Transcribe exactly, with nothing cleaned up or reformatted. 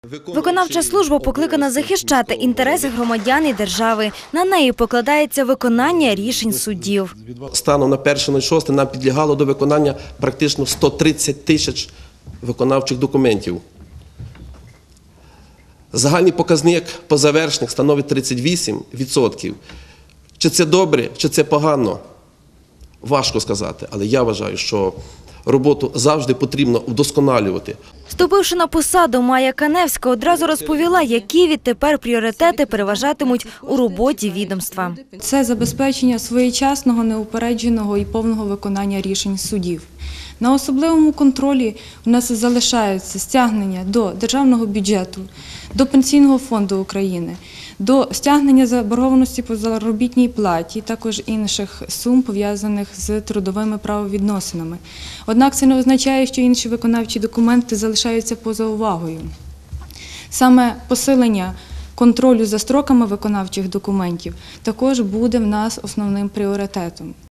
Виконавча служба покликана захищати інтереси громадян і держави. На неї покладається виконання рішень суддів. Станом на перше шосте нам підлягало до виконання практично сто тридцять тисяч виконавчих документів. Загальний показник по завершених становить тридцять вісім відсотків. Чи це добре, чи це погано? Важко сказати, але я вважаю, що роботу завжди потрібно вдосконалювати. Вступивши на посаду, Майя Каневська одразу розповіла, які відтепер пріоритети переважатимуть у роботі відомства. Це забезпечення своєчасного, неупередженого і повного виконання рішень судів. На особливому контролі у нас залишаються стягнення до державного бюджету, до Пенсійного фонду України, до стягнення заборгованості по заробітній платі, також інших сум, пов'язаних з трудовими правовідносинами. Однак це не означає, що інші виконавчі документи залишаються поза увагою. Саме посилення контролю за строками виконавчих документів також буде в нас основним пріоритетом.